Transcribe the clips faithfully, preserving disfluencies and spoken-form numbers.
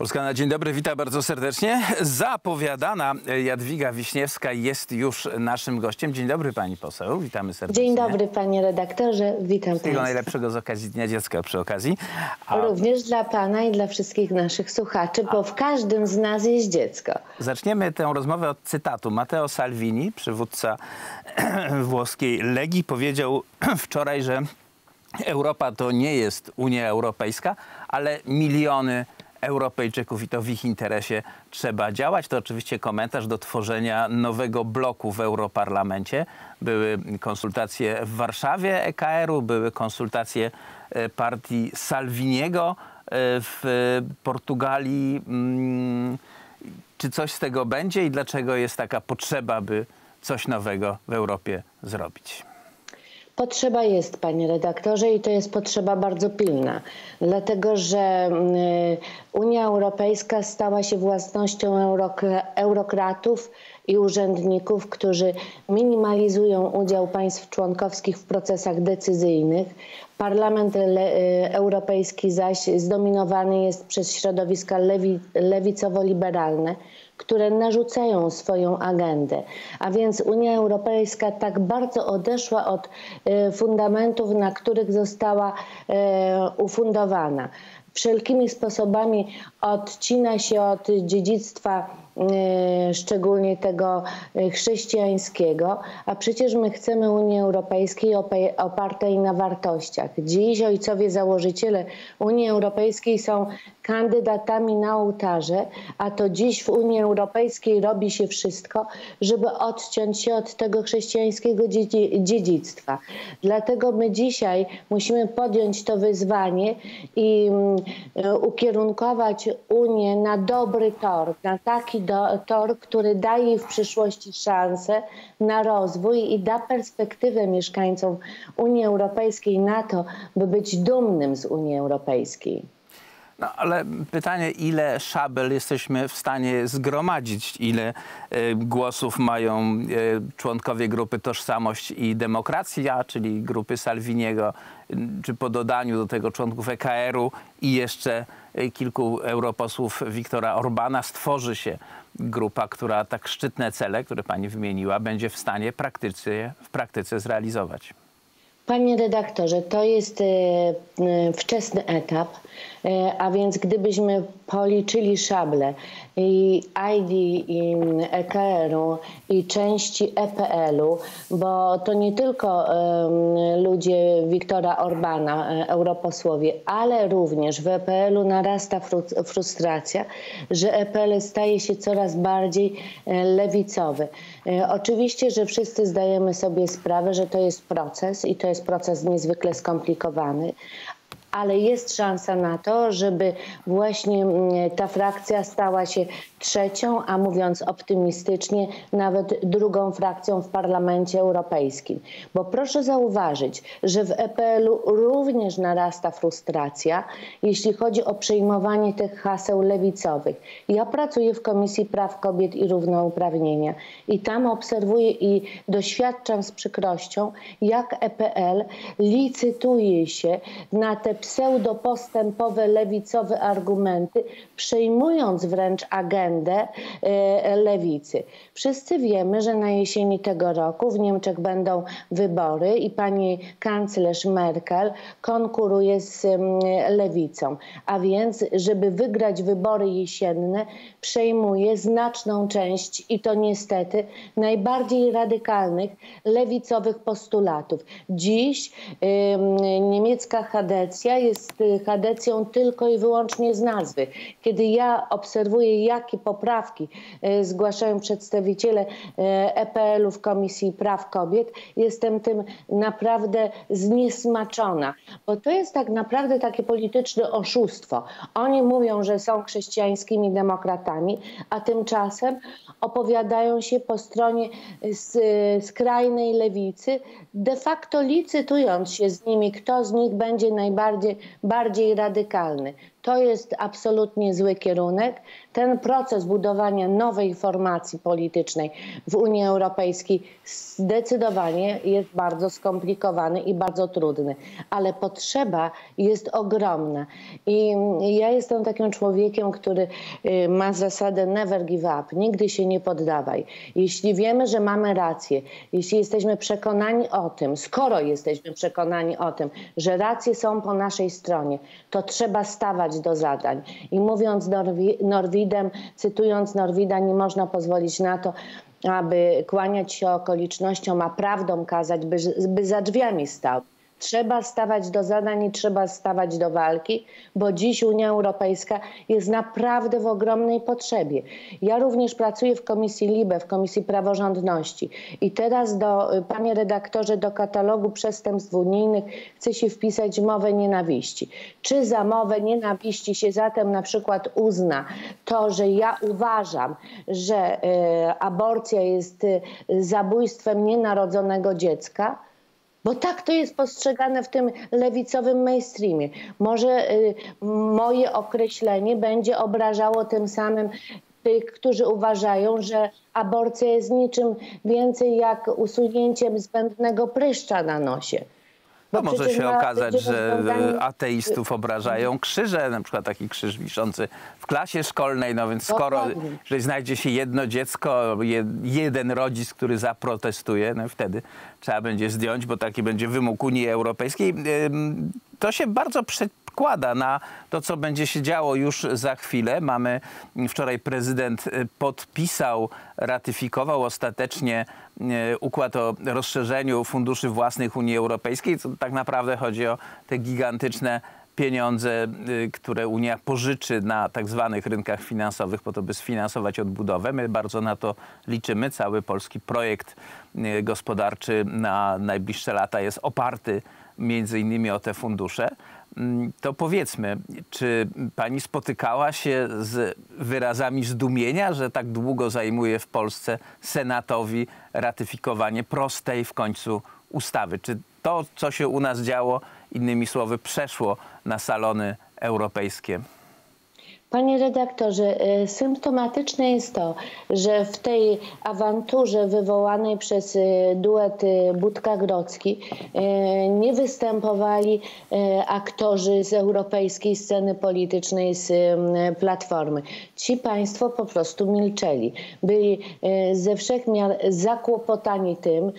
Polska na dzień dobry, witam bardzo serdecznie. Zapowiadana Jadwiga Wiśniewska jest już naszym gościem. Dzień dobry pani poseł, witamy serdecznie. Dzień dobry panie redaktorze, witam państwa. Wszystkiego najlepszego z okazji Dnia Dziecka przy okazji. A... Również dla pana i dla wszystkich naszych słuchaczy, bo w każdym z nas jest dziecko. Zaczniemy tę rozmowę od cytatu. Matteo Salvini, przywódca włoskiej Legii, powiedział wczoraj, że Europa to nie jest Unia Europejska, ale miliony Europejczyków i to w ich interesie trzeba działać. To oczywiście komentarz do tworzenia nowego bloku w Europarlamencie. Były konsultacje w Warszawie E K R-u, były konsultacje partii Salviniego w Portugalii. Czy coś z tego będzie i dlaczego jest taka potrzeba, by coś nowego w Europie zrobić? Potrzeba jest, panie redaktorze, i to jest potrzeba bardzo pilna, dlatego że Unia Europejska stała się własnością eurokratów i urzędników, którzy minimalizują udział państw członkowskich w procesach decyzyjnych. Parlament Europejski zaś zdominowany jest przez środowiska lewi, lewicowo-liberalne, które narzucają swoją agendę. A więc Unia Europejska tak bardzo odeszła od e, fundamentów, na których została e, ufundowana. Wszelkimi sposobami odcina się od dziedzictwa e, szczególnie tego chrześcijańskiego, a przecież my chcemy Unii Europejskiej opartej na wartościach. Dziś ojcowie założyciele Unii Europejskiej są kandydatami na ołtarze, a to dziś w Unii Europejskiej robi się wszystko, żeby odciąć się od tego chrześcijańskiego dziedzictwa. Dlatego my dzisiaj musimy podjąć to wyzwanie i ukierunkować Unię na dobry tor, na taki do, tor, który daje jej w przyszłości szansę na rozwój i da perspektywę mieszkańcom Unii Europejskiej na to, by być dumnym z Unii Europejskiej. No, ale pytanie, ile szabel jesteśmy w stanie zgromadzić, ile y, głosów mają y, członkowie grupy Tożsamość i Demokracja, czyli grupy Salviniego, y, czy po dodaniu do tego członków E K R-u i jeszcze y, kilku europosłów Viktora Orbana stworzy się grupa, która tak szczytne cele, które pani wymieniła, będzie w stanie praktycznie, w praktyce zrealizować. Panie redaktorze, to jest e, e, wczesny etap, e, a więc gdybyśmy policzyli szable i I D i E K R-u i części E P L-u, bo to nie tylko e, ludzie Viktora Orbana, e, europosłowie, ale również w E P L-u narasta fru frustracja, że E P L staje się coraz bardziej e, lewicowy. E, oczywiście, że wszyscy zdajemy sobie sprawę, że to jest proces i to jest proces niezwykle skomplikowany, ale jest szansa na to, żeby właśnie ta frakcja stała się trzecią, a mówiąc optymistycznie, nawet drugą frakcją w Parlamencie Europejskim. Bo proszę zauważyć, że w E P L-u również narasta frustracja, jeśli chodzi o przejmowanie tych haseł lewicowych. Ja pracuję w Komisji Praw Kobiet i Równouprawnienia i tam obserwuję i doświadczam z przykrością, jak E P L licytuje się na te pseudopostępowe, lewicowe argumenty, przejmując wręcz agendę e, lewicy. Wszyscy wiemy, że na jesieni tego roku w Niemczech będą wybory i pani kanclerz Merkel konkuruje z e, lewicą. A więc, żeby wygrać wybory jesienne, przejmuje znaczną część, i to niestety, najbardziej radykalnych lewicowych postulatów. Dziś e, niemiecka Chadecja jest Chadecją tylko i wyłącznie z nazwy. Kiedy ja obserwuję, jakie poprawki e, zgłaszają przedstawiciele E P L-u w Komisji Praw Kobiet, jestem tym naprawdę zniesmaczona, bo to jest tak naprawdę takie polityczne oszustwo. Oni mówią, że są chrześcijańskimi demokratami, a tymczasem opowiadają się po stronie skrajnej lewicy, de facto licytując się z nimi, kto z nich będzie najbardziej bardziej radykalny. To jest absolutnie zły kierunek. ten proces budowania nowej formacji politycznej w Unii Europejskiej zdecydowanie jest bardzo skomplikowany i bardzo trudny, ale potrzeba jest ogromna. I ja jestem takim człowiekiem, który ma zasadę never give up, nigdy się nie poddawaj. Jeśli wiemy, że mamy rację, jeśli jesteśmy przekonani o tym, skoro jesteśmy przekonani o tym, że racje są po naszej stronie, to trzeba stawać do zadań. I mówiąc Norwi Norwidem, cytując Norwida, nie można pozwolić na to, aby kłaniać się okolicznościom, a prawdą kazać, by, by za drzwiami stał. Trzeba stawać do zadań i trzeba stawać do walki, bo dziś Unia Europejska jest naprawdę w ogromnej potrzebie. Ja również pracuję w Komisji LIBE, w Komisji Praworządności i teraz, do, panie redaktorze, do katalogu przestępstw unijnych chce się wpisać mowę nienawiści. Czy za mowę nienawiści się zatem na przykład uzna to, że ja uważam, że e, aborcja jest e, zabójstwem nienarodzonego dziecka? Bo tak to jest postrzegane w tym lewicowym mainstreamie. Może y, moje określenie będzie obrażało tym samym tych, którzy uważają, że aborcja jest niczym więcej jak usunięciem zbędnego pryszcza na nosie. No może się okazać, że ateistów obrażają krzyże, na przykład taki krzyż wiszący w klasie szkolnej, no więc skoro jeżeli znajdzie się jedno dziecko, jeden rodzic, który zaprotestuje, no wtedy trzeba będzie zdjąć, bo taki będzie wymóg Unii Europejskiej. To się bardzo przekłada na to, co będzie się działo już za chwilę. Mamy, wczoraj prezydent podpisał, ratyfikował ostatecznie układ o rozszerzeniu funduszy własnych Unii Europejskiej. To tak naprawdę chodzi o te gigantyczne pieniądze, które Unia pożyczy na tak zwanych rynkach finansowych po to, by sfinansować odbudowę. My bardzo na to liczymy. Cały polski projekt gospodarczy na najbliższe lata jest oparty między innymi o te fundusze. To powiedzmy, czy pani spotykała się z wyrazami zdumienia, że tak długo zajmuje w Polsce Senatowi ratyfikowanie prostej w końcu ustawy? Czy to, co się u nas działo, innymi słowy, przeszło na salony europejskie? Panie redaktorze, symptomatyczne jest to, że w tej awanturze wywołanej przez duet Budka-Grodzki nie występowali aktorzy z europejskiej sceny politycznej, z Platformy. Ci państwo po prostu milczeli. Byli ze wszech miar zakłopotani tym,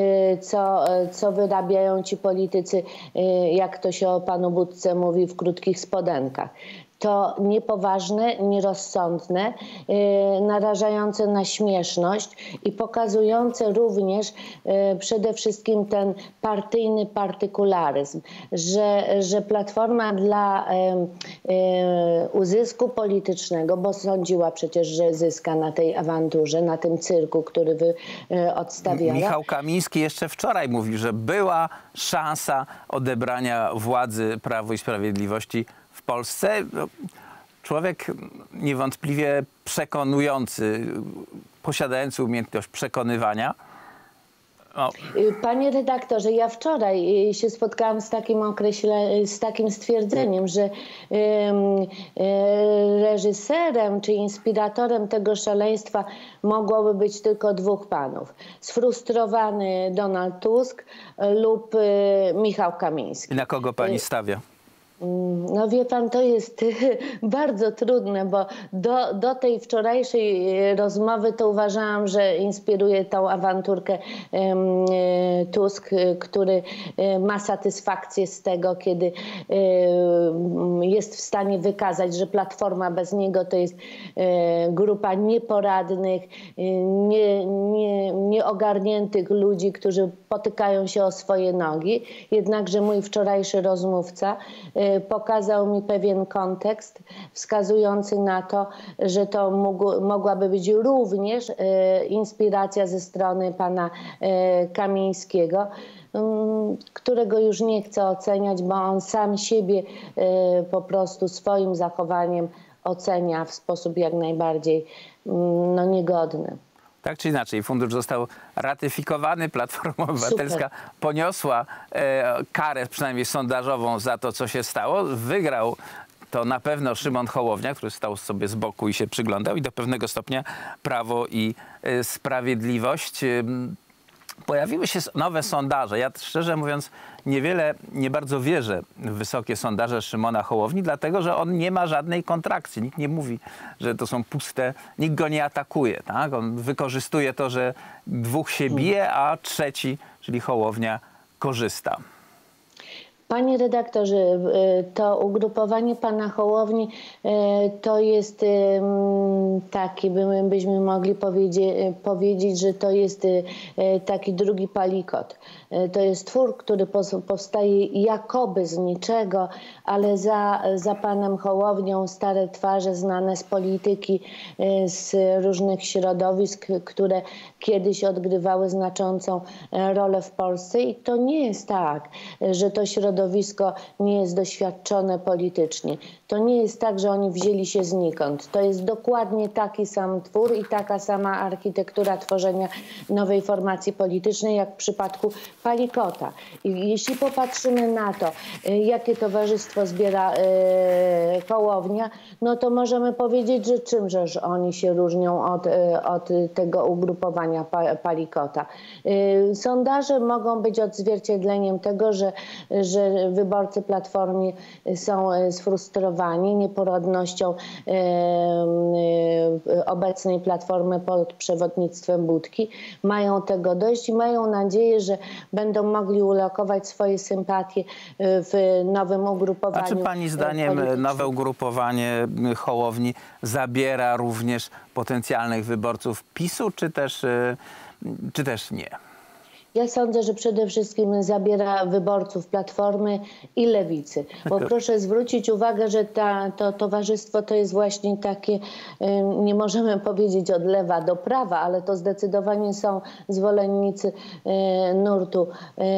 co, co wyrabiają ci politycy, jak to się o panu Budce mówi, w krótkich spodenkach. To niepoważne, nierozsądne, yy, narażające na śmieszność i pokazujące również yy, przede wszystkim ten partyjny partykularyzm, że, że Platforma dla yy, yy, uzysku politycznego, bo sądziła przecież, że zyska na tej awanturze, na tym cyrku, który wy yy, odstawiała. Michał Kamiński jeszcze wczoraj mówił, że była szansa odebrania władzy Prawu i Sprawiedliwości w Polsce. Człowiek niewątpliwie przekonujący, posiadający umiejętność przekonywania. O. Panie redaktorze, ja wczoraj się spotkałam z takim określe, z takim stwierdzeniem, że y, y, reżyserem czy inspiratorem tego szaleństwa mogłoby być tylko dwóch panów. Sfrustrowany Donald Tusk lub y, Michał Kamiński. I na kogo pani stawia? No wie pan, to jest bardzo trudne, bo do, do tej wczorajszej rozmowy to uważałam, że inspiruje tą awanturkę um, Tusk, który ma satysfakcję z tego, kiedy um, jest w stanie wykazać, że Platforma bez niego to jest um, grupa nieporadnych, nie, nie, nieogarniętych ludzi, którzy potykają się o swoje nogi. Jednakże mój wczorajszy rozmówca pokazał mi pewien kontekst wskazujący na to, że to mógł, mogłaby być również e, inspiracja ze strony pana e, Kamińskiego, um, którego już nie chcę oceniać, bo on sam siebie e, po prostu swoim zachowaniem ocenia w sposób jak najbardziej um, no, niegodny. Tak czy inaczej, fundusz został ratyfikowany, Platforma Obywatelska Super. poniosła e, karę, przynajmniej sondażową, za to, co się stało. Wygrał to na pewno Szymon Hołownia, który stał sobie z boku i się przyglądał, i do pewnego stopnia Prawo i Sprawiedliwość. Pojawiły się nowe sondaże. Ja szczerze mówiąc niewiele, nie bardzo wierzę w wysokie sondaże Szymona Hołowni, dlatego że on nie ma żadnej kontrakcji. Nikt nie mówi, że to są puste, nikt go nie atakuje. Tak? On wykorzystuje to, że dwóch się bije, a trzeci, czyli Hołownia, korzysta. Panie redaktorze, to ugrupowanie pana Hołowni to jest taki, byśmy mogli powiedzieć, że to jest taki drugi Palikot. To jest twór, który powstaje jakoby z niczego, ale za, za panem Hołownią stare twarze znane z polityki, z różnych środowisk, które kiedyś odgrywały znaczącą rolę w Polsce. I to nie jest tak, że to środowisko nie jest doświadczone politycznie. To nie jest tak, że oni wzięli się znikąd. To jest dokładnie taki sam twór i taka sama architektura tworzenia nowej formacji politycznej, jak w przypadku Palikota. I jeśli popatrzymy na to, jakie towarzystwo zbiera e, Hołownia, no to możemy powiedzieć, że czymżeż oni się różnią od, od tego ugrupowania pa, Palikota. E, sondaże mogą być odzwierciedleniem tego, że, że wyborcy Platformy są sfrustrowani nieporadnością e, e, obecnej Platformy pod przewodnictwem Budki. Mają tego dość i mają nadzieję, że będą mogli ulokować swoje sympatie w nowym ugrupowaniu. A czy pani zdaniem nowe ugrupowanie Hołowni zabiera również potencjalnych wyborców PiSu, czy też, czy też nie? Ja sądzę, że przede wszystkim zabiera wyborców Platformy i Lewicy. Bo proszę zwrócić uwagę, że ta, to towarzystwo to jest właśnie takie, nie możemy powiedzieć od lewa do prawa, ale to zdecydowanie są zwolennicy nurtu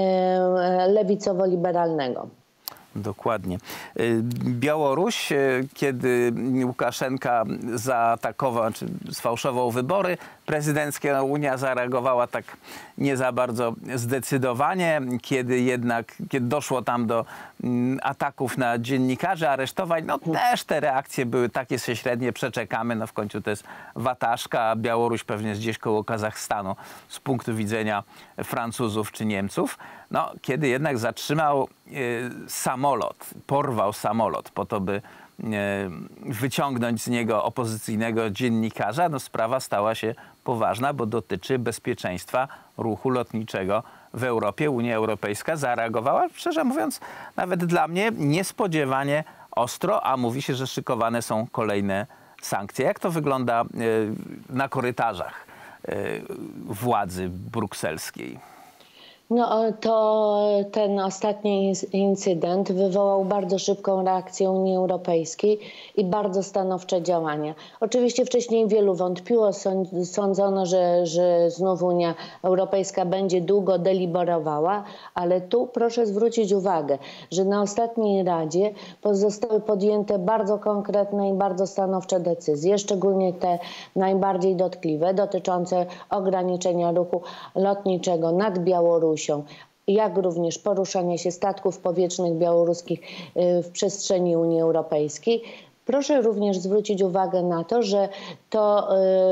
lewicowo-liberalnego. Dokładnie. Białoruś, kiedy Łukaszenka zaatakował, czy sfałszował wybory prezydenckie, no Unia zareagowała tak nie za bardzo zdecydowanie. Kiedy jednak, kiedy doszło tam do ataków na dziennikarzy, aresztowań, no też te reakcje były takie średnie, przeczekamy, no w końcu to jest wataszka, a Białoruś pewnie jest gdzieś koło Kazachstanu z punktu widzenia Francuzów czy Niemców. No, kiedy jednak zatrzymał y, samolot, porwał samolot po to, by y, wyciągnąć z niego opozycyjnego dziennikarza, no sprawa stała się poważna, bo dotyczy bezpieczeństwa ruchu lotniczego w Europie. Unia Europejska zareagowała, szczerze mówiąc, nawet dla mnie niespodziewanie ostro, a mówi się, że szykowane są kolejne sankcje. Jak to wygląda y, na korytarzach y, władzy brukselskiej? No to ten ostatni incydent wywołał bardzo szybką reakcję Unii Europejskiej i bardzo stanowcze działania. Oczywiście wcześniej wielu wątpiło, sądzono, że, że znów Unia Europejska będzie długo deliberowała, ale tu proszę zwrócić uwagę, że na ostatniej Radzie zostały podjęte bardzo konkretne i bardzo stanowcze decyzje, szczególnie te najbardziej dotkliwe, dotyczące ograniczenia ruchu lotniczego nad Białorusią, jak również poruszania się statków powietrznych białoruskich w przestrzeni Unii Europejskiej. Proszę również zwrócić uwagę na to, że to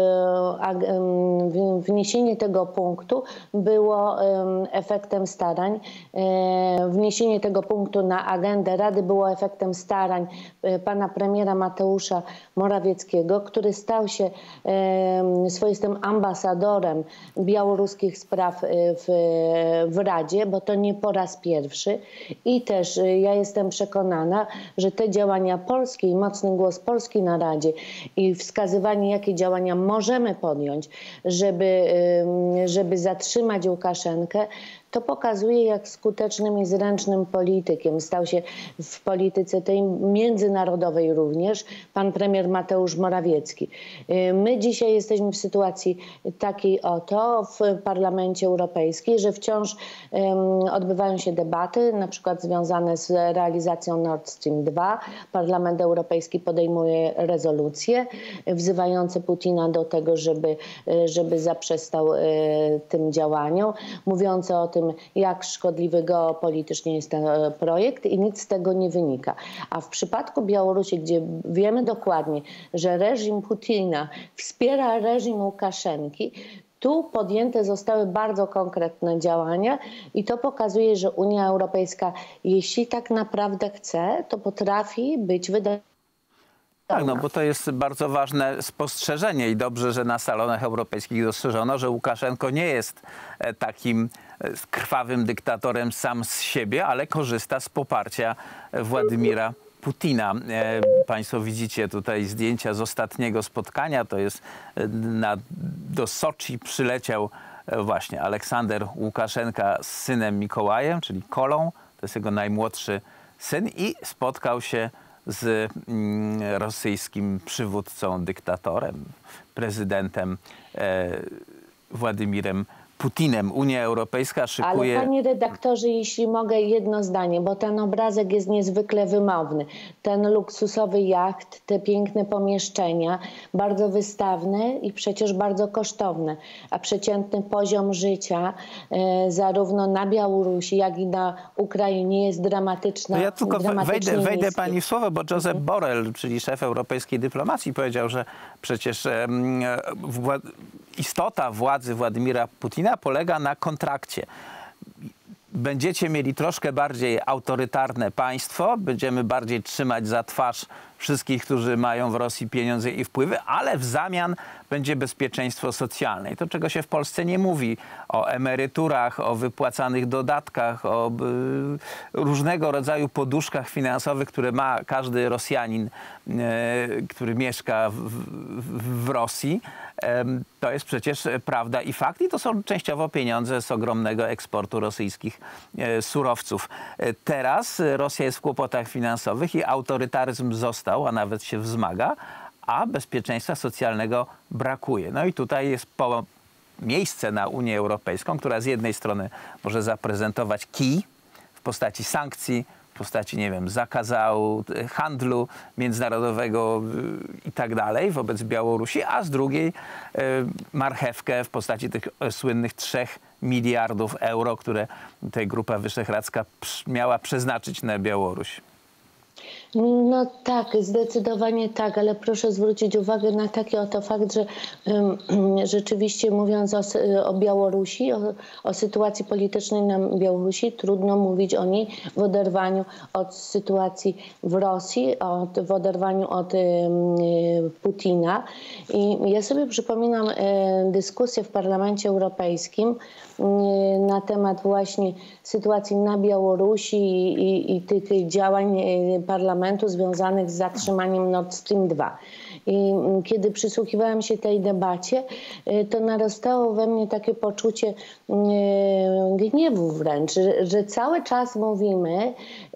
wniesienie tego punktu było efektem starań, wniesienie tego punktu na agendę Rady było efektem starań pana premiera Mateusza Morawieckiego, który stał się swoistym ambasadorem białoruskich spraw w, w Radzie, bo to nie po raz pierwszy. I też ja jestem przekonana, że te działania Polski i mocno głos Polski na Radzie i wskazywanie, jakie działania możemy podjąć, żeby, żeby zatrzymać Łukaszenkę, to pokazuje, jak skutecznym i zręcznym politykiem stał się w polityce tej międzynarodowej również pan premier Mateusz Morawiecki. My dzisiaj jesteśmy w sytuacji takiej oto w Parlamencie Europejskim, że wciąż um, odbywają się debaty, na przykład związane z realizacją Nord Stream dwa. Parlament Europejski podejmuje rezolucje wzywające Putina do tego, żeby, żeby zaprzestał e, tym działaniom, mówiące o tym, tym, jak szkodliwy geopolitycznie jest ten projekt i nic z tego nie wynika. A w przypadku Białorusi, gdzie wiemy dokładnie, że reżim Putina wspiera reżim Łukaszenki, tu podjęte zostały bardzo konkretne działania i to pokazuje, że Unia Europejska, jeśli tak naprawdę chce, to potrafi być wydajna. Tak, no bo to jest bardzo ważne spostrzeżenie i dobrze, że na salonach europejskich dostrzeżono, że Łukaszenko nie jest takim krwawym dyktatorem sam z siebie, ale korzysta z poparcia Władimira Putina. Państwo widzicie tutaj zdjęcia z ostatniego spotkania. To jest na, do Soczi przyleciał właśnie Aleksander Łukaszenka z synem Mikołajem, czyli Kolą. To jest jego najmłodszy syn i spotkał się z mm, rosyjskim przywódcą, dyktatorem, prezydentem e, Władimirem Putinem. Unia Europejska szykuje... Ale panie redaktorze, jeśli mogę jedno zdanie, bo ten obrazek jest niezwykle wymowny. Ten luksusowy jacht, te piękne pomieszczenia, bardzo wystawne i przecież bardzo kosztowne. A przeciętny poziom życia e, zarówno na Białorusi, jak i na Ukrainie jest dramatyczny. No ja tylko wejdę, wejdę pani w słowo, bo Josep Borrell, czyli szef europejskiej dyplomacji, powiedział, że przecież e, wła istota władzy Władimira Putina polega na kontrakcie. Będziecie mieli troszkę bardziej autorytarne państwo, będziemy bardziej trzymać za twarz wszystkich, którzy mają w Rosji pieniądze i wpływy, ale w zamian będzie bezpieczeństwo socjalne. I to, czego się w Polsce nie mówi, o emeryturach, o wypłacanych dodatkach, o y, różnego rodzaju poduszkach finansowych, które ma każdy Rosjanin, y, który mieszka w, w, w Rosji. To jest przecież prawda i fakt i to są częściowo pieniądze z ogromnego eksportu rosyjskich surowców. Teraz Rosja jest w kłopotach finansowych i autorytaryzm został, a nawet się wzmaga, a bezpieczeństwa socjalnego brakuje. No i tutaj jest po miejsce na Unię Europejską, która z jednej strony może zaprezentować kij w postaci sankcji, w postaci, nie wiem, zakazu handlu międzynarodowego i tak dalej wobec Białorusi, a z drugiej y, marchewkę w postaci tych słynnych trzech miliardów euro, które tutaj Grupa Wyszehradzka miała przeznaczyć na Białoruś. No tak, zdecydowanie tak, ale proszę zwrócić uwagę na taki oto fakt, że um, rzeczywiście mówiąc o, o Białorusi, o, o sytuacji politycznej na Białorusi, trudno mówić o niej w oderwaniu od sytuacji w Rosji, od, w oderwaniu od um, Putina. I ja sobie przypominam um, dyskusję w Parlamencie Europejskim um, na temat właśnie sytuacji na Białorusi i, i, i tych działań parlamentu związanych z zatrzymaniem Nord Stream dwa. I kiedy przysłuchiwałam się tej debacie, to narastało we mnie takie poczucie gniewu wręcz, że, że cały czas mówimy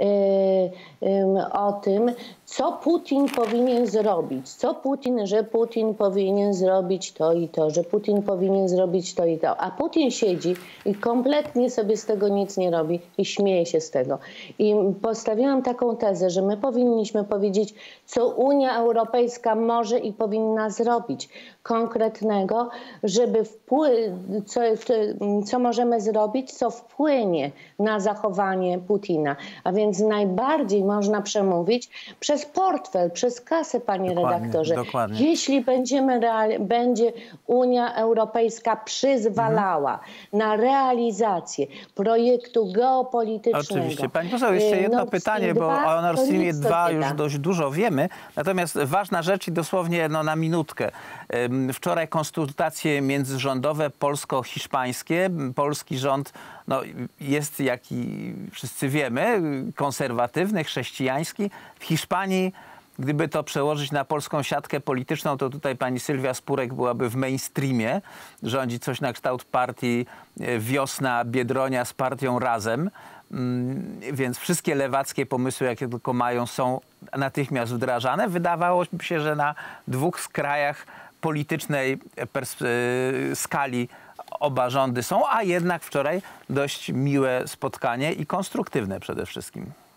o tym, co Putin powinien zrobić, co Putin, że Putin powinien zrobić to i to, że Putin powinien zrobić to i to, a Putin siedzi i kompletnie sobie z tego nic nie robi i śmieje się z tego. I postawiłam taką tezę, że my powinniśmy powiedzieć, co Unia Europejska może i powinna zrobić konkretnego, żeby wpły- co, co możemy zrobić, co wpłynie na zachowanie Putina. A więc najbardziej można przemówić przez portfel, przez kasę, panie dokładnie, redaktorze. Dokładnie. Jeśli będziemy real- będzie Unia Europejska przyzwalała mhm. na realizację projektu geopolitycznego. Oczywiście. Pani poseł, jeszcze jedno pytanie, bo o Nord Streamie dwa już dość dużo wiemy. Natomiast ważna rzecz i dosłownie no, na minutkę. Wczoraj konsultacje międzyrządowe polsko-hiszpańskie. Polski rząd no, jest, jak i wszyscy wiemy, konserwatywny, chrześcijański. W Hiszpanii, gdyby to przełożyć na polską siatkę polityczną, to tutaj pani Sylwia Spurek byłaby w mainstreamie. Rządzi coś na kształt partii Wiosna Biedronia z partią Razem. Więc wszystkie lewackie pomysły, jakie tylko mają, są natychmiast wdrażane. Wydawało mi się, że na dwóch skrajach politycznej skali oba rządy są, a jednak wczoraj dość miłe spotkanie i konstruktywne przede wszystkim.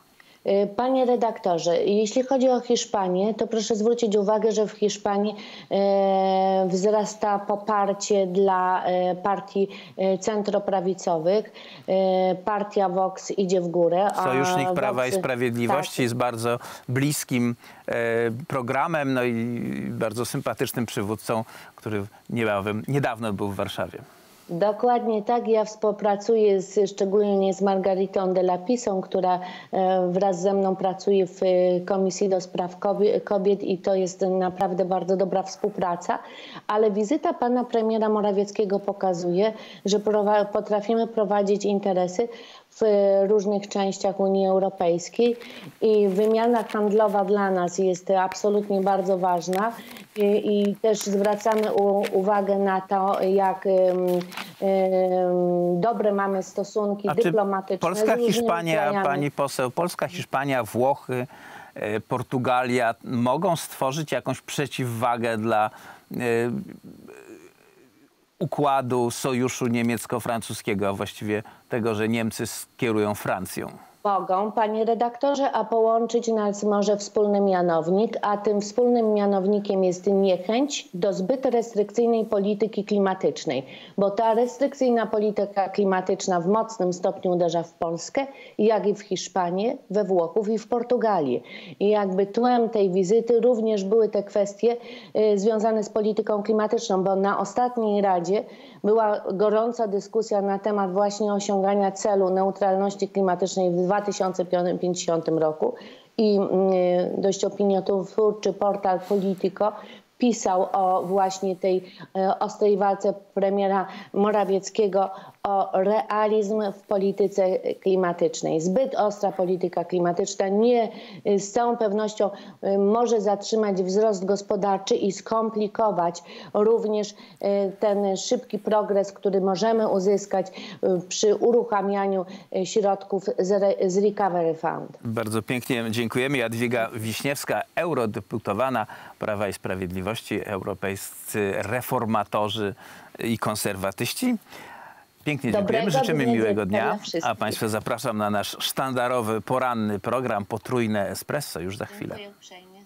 Panie redaktorze, jeśli chodzi o Hiszpanię, to proszę zwrócić uwagę, że w Hiszpanii e, wzrasta poparcie dla e, partii e, centroprawicowych. E, partia Vox idzie w górę. A Sojusznik Prawa Vox, i Sprawiedliwości tak, jest bardzo bliskim e, programem, no i bardzo sympatycznym przywódcą, który niebawem, niedawno był w Warszawie. Dokładnie tak. Ja współpracuję z, szczególnie z Margaritą de la Pisą, która e, wraz ze mną pracuje w e, Komisji do Spraw Kobiet i to jest naprawdę bardzo dobra współpraca. Ale wizyta pana premiera Morawieckiego pokazuje, że prowa- potrafimy prowadzić interesy w różnych częściach Unii Europejskiej i wymiana handlowa dla nas jest absolutnie bardzo ważna i, i też zwracamy u, uwagę na to, jak um, um, dobre mamy stosunki A dyplomatyczne Polska, z różnymi Hiszpania, krajami. pani poseł, Polska, Hiszpania, Włochy, e, Portugalia mogą stworzyć jakąś przeciwwagę dla e, układu sojuszu niemiecko-francuskiego, a właściwie tego, że Niemcy kierują Francją? Mogą, panie redaktorze, a połączyć nas może wspólny mianownik, a tym wspólnym mianownikiem jest niechęć do zbyt restrykcyjnej polityki klimatycznej, bo ta restrykcyjna polityka klimatyczna w mocnym stopniu uderza w Polskę, jak i w Hiszpanię, we Włochów i w Portugalię. I jakby tłem tej wizyty również były te kwestie y, związane z polityką klimatyczną, bo na ostatniej Radzie była gorąca dyskusja na temat właśnie osiągania celu neutralności klimatycznej w dwa tysiące pięćdziesiątym roku i y, dość opiniotwórczy portal Politico pisał o właśnie tej e, ostrej walce premiera Morawieckiego o realizm w polityce klimatycznej. Zbyt ostra polityka klimatyczna nie z całą pewnością e, może zatrzymać wzrost gospodarczy i skomplikować również e, ten szybki progres, który możemy uzyskać e, przy uruchamianiu e, środków z, re, z Recovery Fund. Bardzo pięknie dziękujemy. Jadwiga Wiśniewska, eurodeputowana Prawa i Sprawiedliwości, europejscy reformatorzy i konserwatyści. Pięknie dziękujemy, życzymy miłego dnia, a Państwa zapraszam na nasz sztandarowy, poranny program Potrójne Espresso już za chwilę. Dziękuję uprzejmie.